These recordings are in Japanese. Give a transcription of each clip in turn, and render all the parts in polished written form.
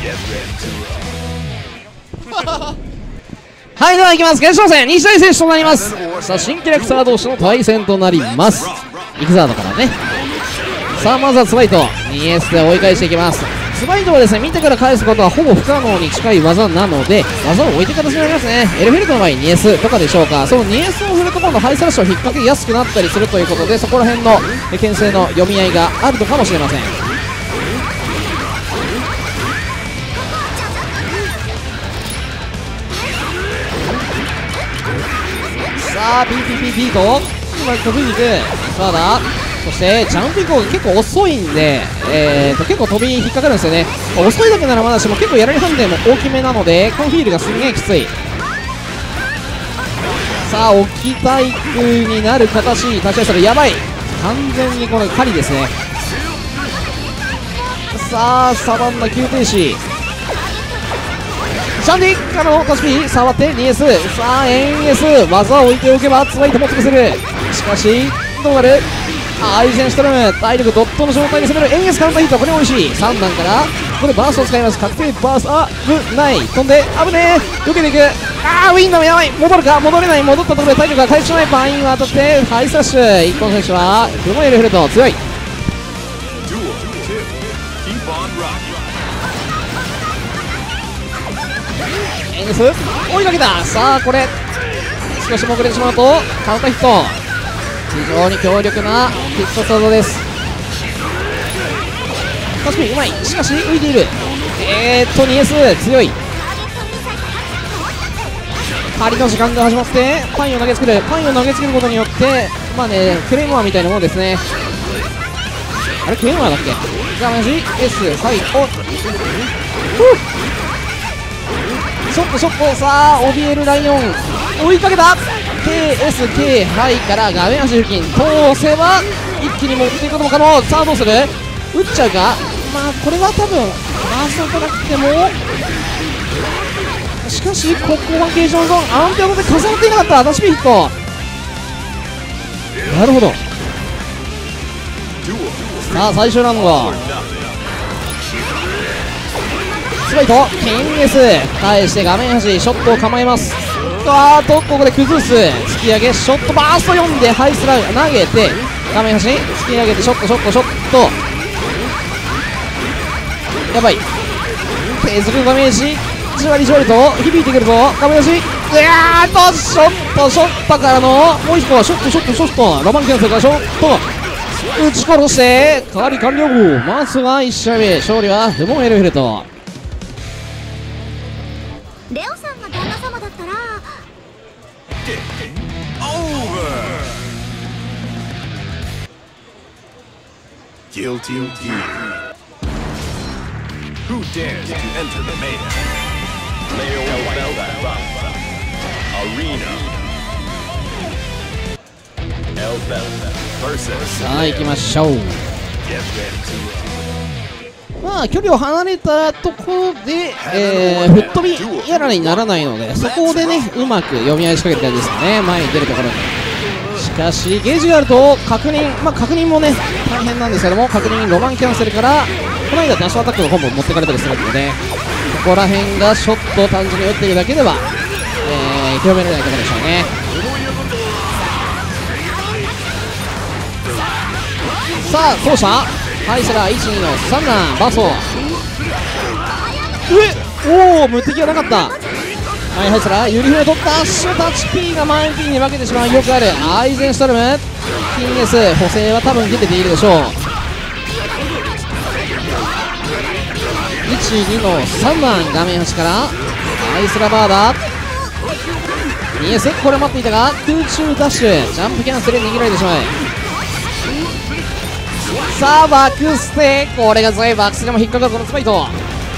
はい、では行きます。決勝戦西大選手となります。さあ新キャラクター同士の対戦となります。イクザードからね。さあまずはツバイト 2S で追い返していきます。ツバイトはですね、見てから返すことはほぼ不可能に近い技なので、技を置いて形になりますね。エルフェルトの場合 2S とかでしょうか。その 2S を振ると今度ハイスラッシュを引っ掛けやすくなったりするということで、そこら辺の牽制の読み合いがあるのかもしれません。さあ PPPP と今飛びに行くさあだ。そしてジャンプ以降が結構遅いんで、結構飛び引っかかるんですよね。遅いだけならまだしも結構やられハンデも大きめなのでコンフィールがすんげえきつい。さあ置き体育になる形に立ち会いしたらやばい。完全にこの狩りですね。さあサバンナ急停止、シャンディからのトシピー触って 2S、 さあ NS 技を置いておけばツワイトも潰せる。しかしどうなる。アイゼンシュトロム体力ドットの状態で攻める NS カウンターヒット、これも美味しい。3段からここでバーストを使います。確定バースト危ない。飛んで危ねえ、避けていく。ウィンダムやばい。戻るか、戻れない。戻ったところで体力が回復しない。バインは当たってハイスラッシュ。1個の選手はフモエルフルト強い。NS 追いかけた。さあこれ少しも遅れてしまうとカウンターヒット。非常に強力な必殺技です。確かにうまい。しかし浮いている。2S 強い。狩りの時間が始まってパインを投げつける。パインを投げつけることによってまあね、クレイモアみたいなもんですね。あれクレイモアだっけ。じゃあ同じ S はいおショットショット。さあ怯えるライオン追いかけた。 KSK ハイから画面端付近通せば一気に持っていくことも可能。さあどうする。打っちゃうか。まあこれは多分回さなくても、しかしここはゲージョンゾーン安定ので重なっていなかった。ダッシュヒット。なるほど。さあ最終ラウンドスパイト KS 返して画面端ショットを構えます。ここで崩す突き上げショットバースト読んでハイスライ投げて画面端に突き上げてショットショットショットやばい。継続ダメージじわりじわりと響いてくるぞ画面端。ショットショットからのもう一個ショットショットショットロマンキャンセルからショット打ち殺して代わり完了。まずは1試合目勝利はフモエルフルト。 レオさんが旦那様だったら Guilty Gear. Who dares to enter the main? Leo Belva. Arena. El Belva versus. さあ行きましょう。 Get ready to まあ距離を離れたところで、吹っ飛びやらにならないので、そこでねうまく読み合い仕掛ける感じですかね。前に出るところに。しかしゲージがあると確認、確認もね大変なんですけども、確認ロマンキャンセルからこの間ダッシュアタックのコンボを持ってかれたりするので、ここら辺がショットを単純に打っているだけでは、広められないところでしょうね。さあ後者ハイセラー 1,2 の3段バースト。おお無敵はなかった。はいハイセラーユリフレ取ったシュタッチ P がマインピンに分けてしまう。よくあるアイゼンシュトルムキン S 補正は多分出ているでしょう。1,2 の3段画面端からアイスラバーダ 2S これ待っていたが空中ダッシュジャンプキャンセルで逃げられてしまう。さあバックステこれが強い。バックステも引っかかるこのスパイト。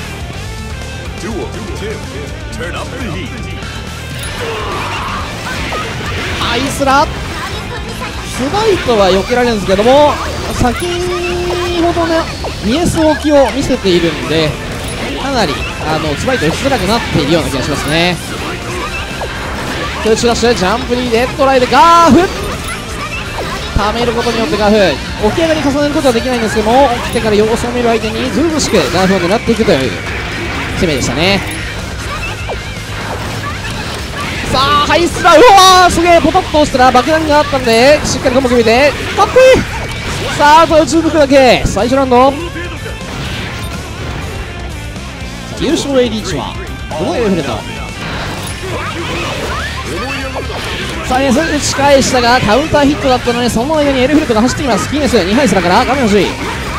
アイスラスパイトは避けられるんですけども、先ほどね 2S 置きを見せているんでかなりスパイト打ちづらくなっているような気がしますね。空中ダッシュジャンプにデッドライでガーフ溜めることによってガーフ起き上がり重ねることはできないんですけども、起きてから様子を見る相手にずうずしくガーフを狙っていくという攻めでしたね。さあハイスラー、うわーすげえ、ポトッと押したら爆弾があったんでしっかりコンボ決めてかっこいい。さああと宇宙服だけ最初ラウンド優勝へリーチはこのエレフレント。さあエース打ち返したがカウンターヒットだったのでその間にエレフレントが走ってきます。キーネス2ハイスラーから画面欲しい。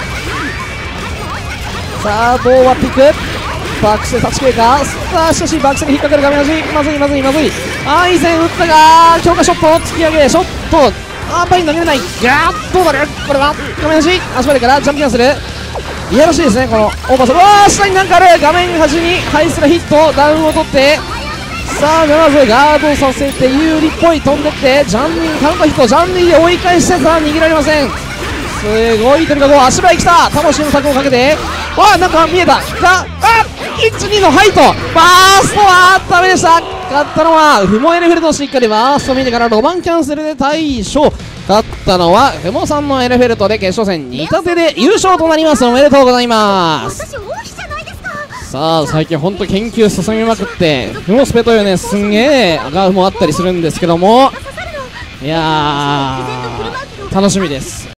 さあボーはピックバックスでタッチ系か。さあしかしバックスに引っかかる画面欲しい。まずいまずいまずい。あーいい線打ったが強化ショット突き上げショットパイに投げれない。ガーッどうなるこれは画面欲しい。足場でからジャンプキャンセルいやらしいですねこのオーバーソル。わあ下になんかある。画面端にハイスラヒットダウンを取ってさあまずガードさせて有利っぽい飛んでってジャンニーカウンターヒットジャンニーで追い返してさあ逃げられません。すごいとにかく足場へ来た魂の柵をかけてわあなんか見えたが1、2のハイトバーストはダメでした。勝ったのはフモエレフェルト。しっかりバースト見てからロマンキャンセルで対処。勝ったのはフモさんのエレフェルトで決勝戦2立てで優勝となります。おめでとうございます。 私王妃じゃないですか。 さあ最近ほんと研究進みまくってフモスペというねすんげえガーフもあったりするんですけどもいやー楽しみです。